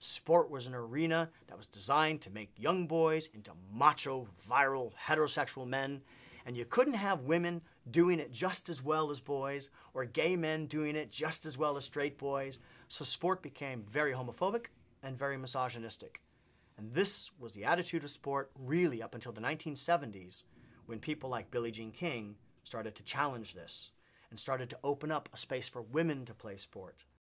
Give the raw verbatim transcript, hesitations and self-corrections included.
sport was an arena that was designed to make young boys into macho, virile, heterosexual men, and you couldn't have women doing it just as well as boys, or gay men doing it just as well as straight boys, so sport became very homophobic and very misogynistic. And this was the attitude of sport really up until the nineteen seventies, when people like Billie Jean King started to challenge this and started to open up a space for women to play sport.